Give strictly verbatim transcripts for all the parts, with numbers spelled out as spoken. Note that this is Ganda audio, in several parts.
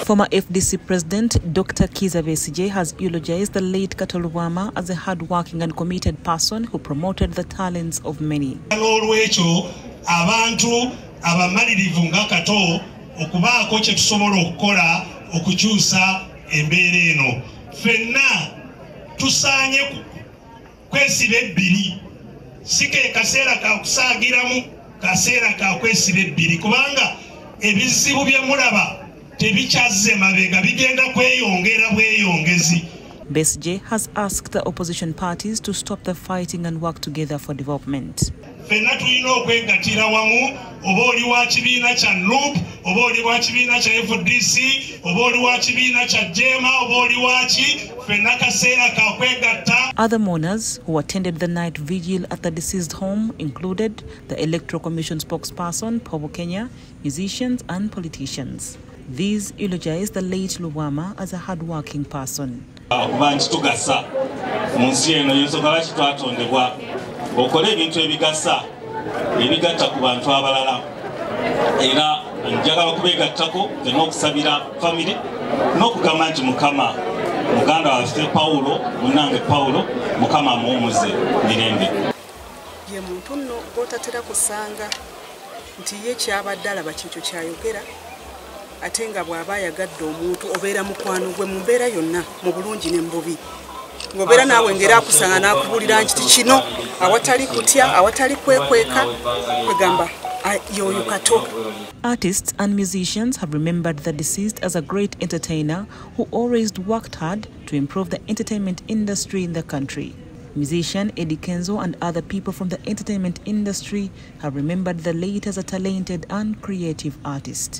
Former F D C President Doctor Kizza Besigye has eulogized the late Kato Lubwama as a hard-working and committed person who promoted the talents of many. Olwekyo abantu abamalirivu nga Kato okubaako kye tusobola okukola okukyusa embeera eno. Ffenna tusaanye kwesiba ebbiri, si ke kaseera ka kusaagiramu, kaseera ka kwesiba ebbiri kubanga ebizibu bye mulaba tebikyazze mabega bigenda kweyongera bweyongezi. Besigye has asked the opposition parties to stop the fighting and work together for development. Ffenna tulina okwegattira wamu, oba oli wa kibiina kya N U P, oba oli wa kibiina kya F D C, oba oli wa kibiina kya Jema, oba oli waki, ffenna kaseera ka kwegatta. Other mourners who attended the night vigil at the deceased home included the Electoral Commission spokesperson, Paul Bukenya, musicians and politicians. These eulogized the late Lubwama as a hard-working person. Okubanji tugasa munsi eno yensokala kitwatondebwa okole ebintu ebigasa ebigatta ku bantu abalala era njagala kubegattako n'okusabira family n'okugamba nti Mukama muganda waffe Paulo munange Paulo Mukama amuwumuze mirembe. Ye muntu nno gotatera kusanga nti ye kyabadde alaba kyekyo kyayogera ate nga bw'aba ayagadde omuntu obeera mukwano gwe mu mbeera yonna mu bulungi ne mu bubi. Ng'obeera naawe ngera akusanga n'akubulira nti kino awatali kutya awatali kwekweka kwegamba yoyo Kato. Artists and musicians have remembered the deceased as a great entertainer who always worked hard to improve the entertainment industry in the country. Musician Eddie Kenzo and other people from the entertainment industry have remembered the late as a talented and creative artist.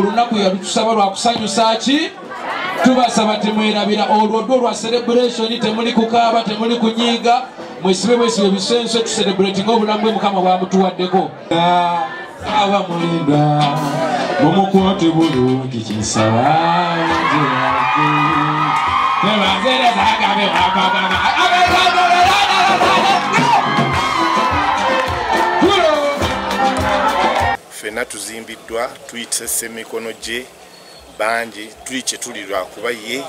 Tubasaba temwerabira olwo lwa celebration temuli kukaaba temuli kunyiga mwesibe mwesibe bisense tu celebrating obulamu bwe Mukama bwamutuwaddeko aba mulinda mumukwate bulungi kisaba tebazere zagabe wapagana ffenna tuzimbiddwa tuyise semikono gye banji tuli kye tulirwa kuba ye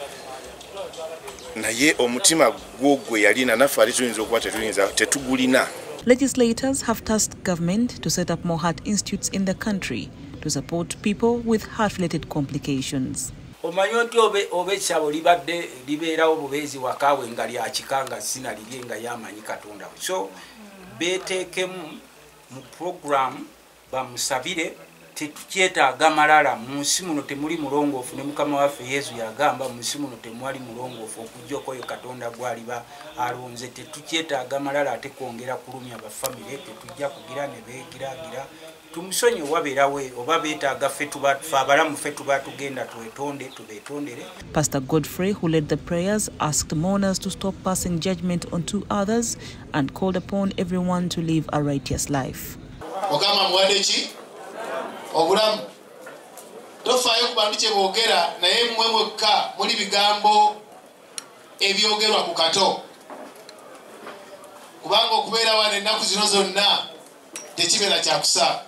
naye omutima gwogwe yalina naffe ali tuyinza okuba tetuyinza tetugulina. Legislators have tasked government to set up more heart institutes in the country to support people with heart-related complications. Omanyi nti oba essabo libadde libeerawo bubeezi wakaawe nga lyakikanga sina lirye nga yamanyi Katonda. So beeteekemu mu program bamusabire tetukyetaaga malala mu nsi muno temuli mulongoofu ne Mukama waffe Yesu yagamba mu nsi muno temwali mulongoofu okujjako oyo Katonda gwaliba alonze tetukyetaaga malala ate kwongera kulumya bafamile tetujja kugira ne beegiragira tumusonye wabeerawe oba beetaaga ffe abalamu ffe tuba tugenda twetonde tubeetondere. Pastor Godfrey, who led the prayers, asked mourners to stop passing judgment on two others and called upon everyone to live a righteous life. Mukama mwadeki obulamu tofaayo ku bantu kye boogera naye mmwe mwekka muli bigambo ebyogerwa ku Kato kubanga okubeera wano ennaku zino zonna tekibeera kyakusa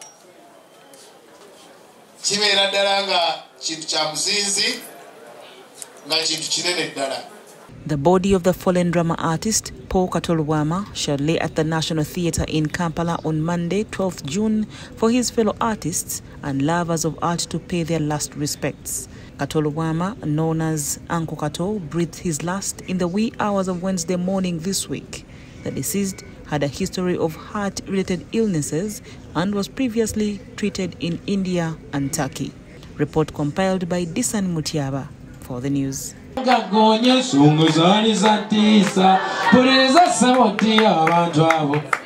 kibeera ddala nga kintu kya muzinzi nga kintu kinene ddala. The body of the fallen drama artist Paul Kato Lubwama shall lay at the National Theatre in Kampala on Monday, twelfth June, for his fellow artists and lovers of art to pay their last respects. Kato Lubwama, known as Uncle Kato, breathed his last in the wee hours of Wednesday morning this week. The deceased had a history of heart-related illnesses and was previously treated in India and Turkey. Report compiled by Disan Mutiaba for the news. Gagonye sungu zani za tisa, puleza sauti ya abantu abo.